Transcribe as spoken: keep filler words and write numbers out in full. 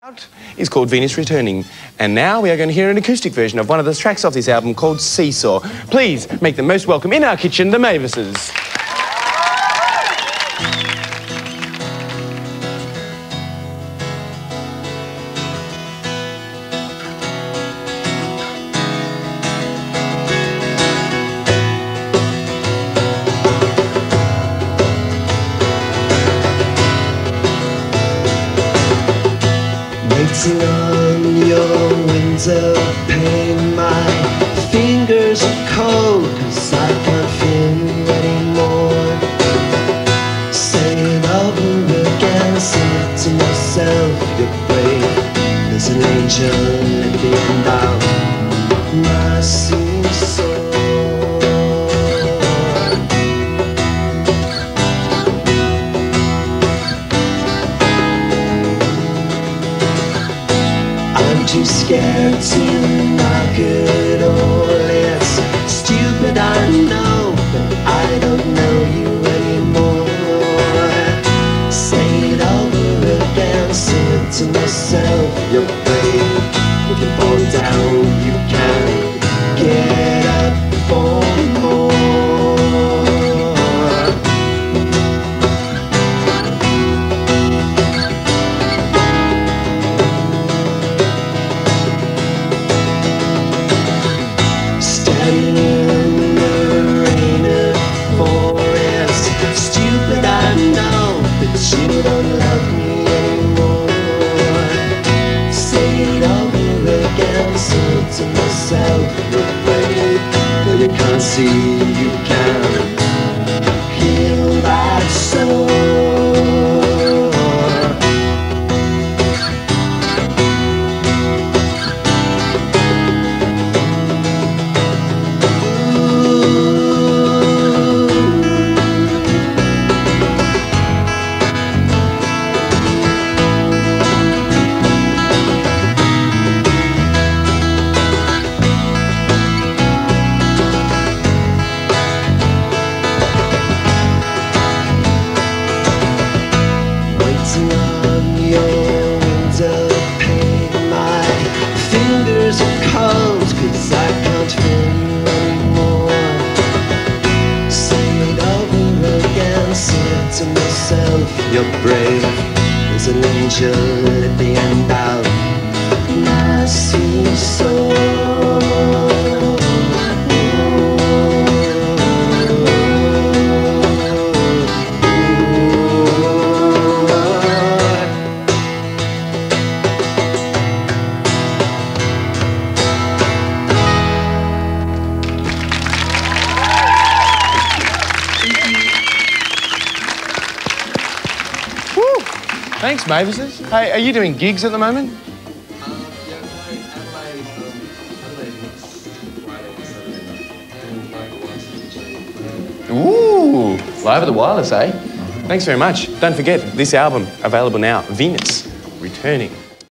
Is called Venus Returning, and now we are going to hear an acoustic version of one of the tracks off this album called Seesaw. Please make them most welcome in our kitchen, the Mavises. Waiting on your window pane, my fingers are cold, cause I can't feel you anymore. Say it over again, sing it to myself, you're brave. There's an angel at the end of my seesaw. I'm too scared to knock it all. It's stupid, I know, but I don't know you anymore. Say it over again, say it to myself, you're brave. If you fall down, you can get up for more. Standing in the rain of forest, stupid I know, but you don't love me anymore. Say it over again, say it to myself, you're brave. Though you can't see, you can heal that soul. Waiting on your window pane, my fingers are cold, cause I can't feel you anymore. Say it over again, say it to myself, you're brave. There's an angel at the end of my seesaw. Thanks, Mavises. Hey, are you doing gigs at the moment? Uh, yeah, I'm playing Adelaide, um, Adelaide next Friday, Saturday night, and like Ooh, live at the Wireless, eh? Thanks very much. Don't forget, this album, available now, Venus Returning.